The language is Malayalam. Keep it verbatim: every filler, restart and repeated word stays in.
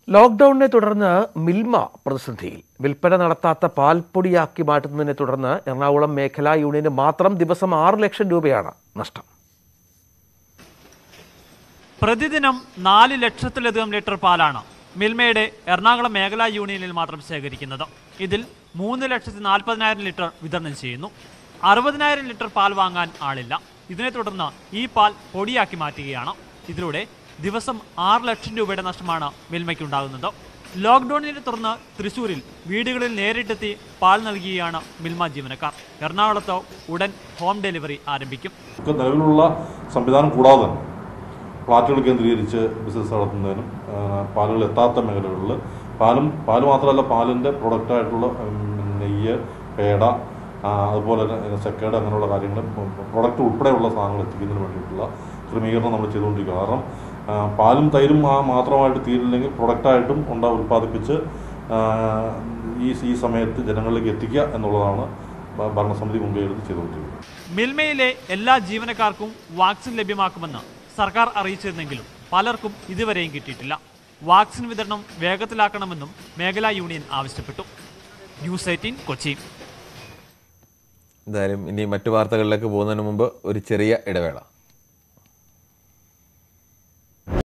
ലോക്ക്ഡൌണിനെ തുടർന്ന് മിൽമ പ്രതിസന്ധിയിൽ. വിൽപ്പന നടത്താത്ത പാൽപ്പൊടിയാക്കി മാറ്റുന്നതിനെ തുടർന്ന് എറണാകുളം മേഖലാ യൂണിയന് മാത്രം ദിവസം ആറ് ലക്ഷം രൂപയാണ് നഷ്ടം. പ്രതിദിനം നാല് ലക്ഷത്തിലധികം ലിറ്റർ പാലാണ് മിൽമയുടെ എറണാകുളം മേഖലാ യൂണിയനിൽ മാത്രം ശേഖരിക്കുന്നത്. ഇതിൽ മൂന്ന് ലക്ഷത്തി നാൽപ്പതിനായിരം ലിറ്റർ വിതരണം ചെയ്യുന്നു. അറുപതിനായിരം ലിറ്റർ പാൽ വാങ്ങാൻ ആളില്ല. ഇതിനെ തുടർന്ന് ഈ പാൽ പൊടിയാക്കി മാറ്റുകയാണ്. ഇതിലൂടെ ദിവസം ആറ് ലക്ഷം രൂപയുടെ നഷ്ടമാണ് മിൽമയ്ക്കുണ്ടാകുന്നത്. ലോക്ക്ഡൌണിനെ തുടർന്ന് തൃശൂരിൽ വീടുകളിൽ നേരിട്ടെത്തി പാൽ നൽകുകയാണ് മിൽമ ജീവനക്കാർ. എറണാകുളത്ത് ഉടൻ ഹോം ഡെലിവറി ആരംഭിക്കും. നിലവിലുള്ള സംവിധാനം കൂടാതെ ഫ്ലാറ്റുകൾ കേന്ദ്രീകരിച്ച് ബിസിനസ് നടത്തുന്നതിനും പാലുകൾ എത്താത്ത മേഖലകളിൽ പാലും പാല് മാത്രമല്ല പാലിൻ്റെ പ്രൊഡക്റ്റായിട്ടുള്ള നെയ്യ്, പേട, അതുപോലെ തന്നെ സെക്കേഡ് അങ്ങനെയുള്ള കാര്യങ്ങൾ പ്രൊഡക്റ്റ് ഉൾപ്പെടെയുള്ള സാധനങ്ങൾ എത്തിക്കുന്നതിന് വേണ്ടിയിട്ടുള്ള ക്രമീകരണം നമ്മൾ ചെയ്തുകൊണ്ടിരിക്കുക. കാരണം പാലും തൈരും മാത്രമായിട്ട് തീരില്ലെങ്കിൽ പ്രൊഡക്റ്റായിട്ടും ഉണ്ടാ ഉൽപ്പാദിപ്പിച്ച് ഈ ഈ സമയത്ത് ജനങ്ങളിലേക്ക് എത്തിക്കുക എന്നുള്ളതാണ് ഭരണസമിതി മുൻകൈയെടുത്ത് ചെയ്തുകൊണ്ടിരിക്കുന്നത്. മിൽമയിലെ എല്ലാ ജീവനക്കാർക്കും വാക്സിൻ ലഭ്യമാക്കുമെന്ന് സർക്കാർ അറിയിച്ചിരുന്നെങ്കിലും പലർക്കും ഇതുവരെയും കിട്ടിയിട്ടില്ല. വാക്സിൻ വിതരണം വേഗത്തിലാക്കണമെന്നും മേഖലാ യൂണിയൻ ആവശ്യപ്പെട്ടു. News eighteen Kochi. എന്തായാലും ഇനി മറ്റു വാർത്തകളിലേക്ക് പോകുന്നതിന് മുമ്പ് ഒരു ചെറിയ ഇടവേള.